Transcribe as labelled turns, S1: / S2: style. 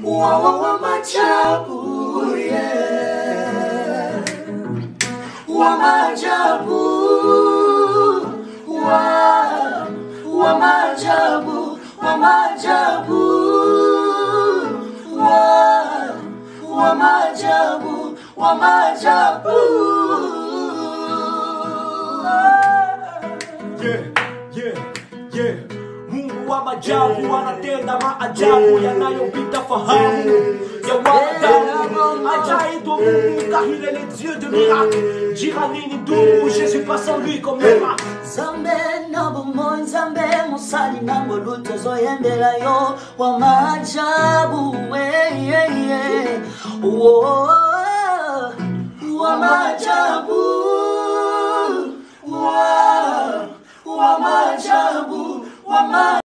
S1: wa maajabu, yeah. Wa maajabu, wa maajabu, wa maajabu, wa maajabu, wa maajabu.
S2: Yeah, yeah, yeah. Mungu wa maajabu anatenda maajabu yanayopita fahamu ya wanadamu. Ajaïdo Mungu, car il est le Dieu de miracles. Jiranini ndugu, Jésus pas sans lui comme miracle.
S1: Zambe na bumo, Zambe musali na ngoluto zoyembela yo wa maajabu, wa maajabu, wa maajabu, wa maajabu.